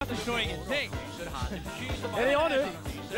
Jag förstår ingenting. Är det jag nu?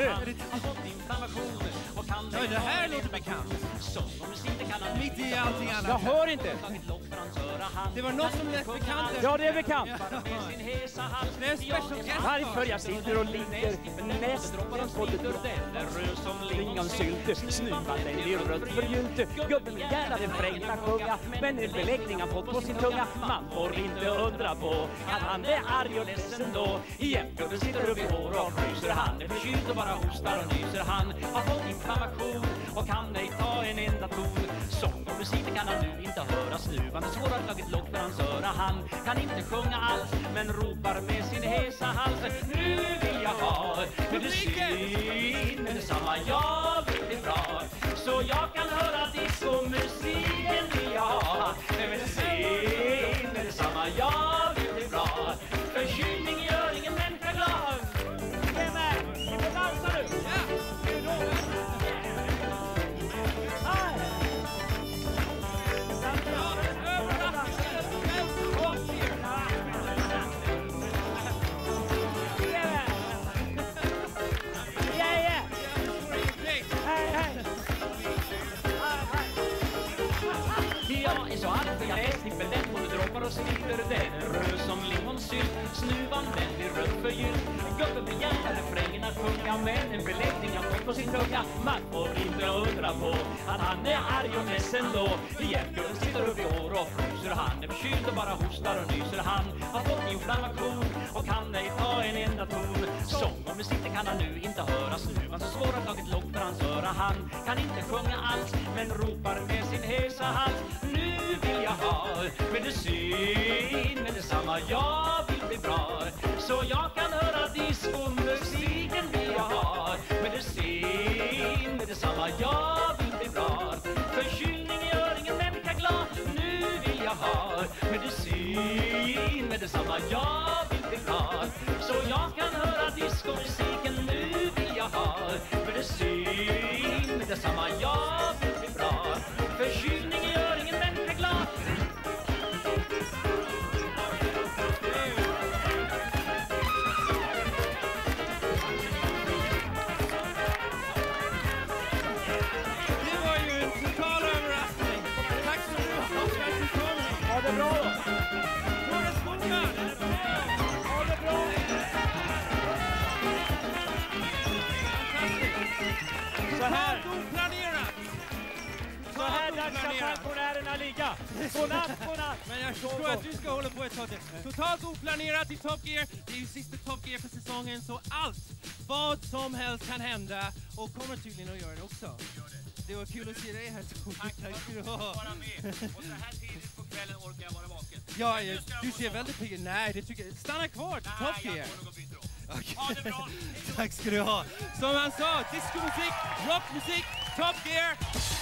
Ja, det här låter bekant. Mitt i allting annat. Jag hör inte. Det var något som lät bekant. Ja, det är bekant. Det är en special guest. Varför jag sitter och ligger nästan på det ringan sylte, snuvan den blir rött för jynte. Gubben vill gärna den frängna sjunga, men en beläggning har fått på sin tunga. Man får inte undra på att han är arg och ledsen då. Jämtgubben sitter upp i hår och fryser. Han är förkyld och bara hostar och nyser. Han har fått inflammation och kan ej ta en enda ton. Sång och musiken kan han nu inte höra. Snuvan är svår att laget lock för hans öra. Han kan inte sjunga alls, men ropar med sin hesa hals. Nu vill jag ha medicin, men detsamma jag vill bli bra. Så jag kan höra disco-musiken vill jag ha. Medicin, men detsamma jag vill bli bra. Förkylning gör ingen människa glad. Vem är? Vi får dansa nu. Ja, det är då. Jag är så arg för jag är snippel den både droppar och sliter. Den är röd som lingonsylt. Snuvan den blir röd för gyll. Gubben vill gärna refrängen att sjunga, men en beläggning har fått på sin tunga. Man får inte undra på att han är arg och ledsen då. Jämtgubben sitter upp i hår och fryser. Han är förkyld och bara hostar och nyser. Han har fått inflammation och kan ej ta en enda ton. Sång och musiken kan han nu inte höra. Snuvan så svår att laget lock för hans öra. Han kan inte sjunga alls, men ropar med sin hesa hals. Nu vill jag ha medicin, men detsamma jag vill bli bra. Så jag kan höra disco-musiken vill jag ha. Medicin, men detsamma jag vill bli bra. Förkylning gör ingen människa glad. Nu vill jag ha medicin, men detsamma jag vill bli bra. Så jag kan höra disco-musiken. Nu vill jag ha medicin, men detsamma jag vill bli bra. Förkylning gör ingen människa glad. Det var ju en total överraskning. Tack så mycket för att du kom. Ja, det är bra då. Några skogar. Ja, det är bra. Så här. Oplanerat. Så här dags ska pensionärerna ligga. Godnatt, godnatt. Men jag förstår att du ska hålla på ett tag till. Totalt oplanerat i Top Gear. Det är ju sista Top Gear för säsongen, så allt, vad som helst kan hända, och kommer tydligen att göra det också. Det var kul att se dig här, Tove. Tack ska du ha. Vara med. Och så här tidigt på kvällen orkar jag vara vaken. Ja, du ser väldigt pigg. Nej, det tycker jag. Stanna kvar till Top Gear. Jag får något byte då. Okay. Ha det bra. Tack ska du ha. Som han sa, discomusik, rockmusik, Top Gear.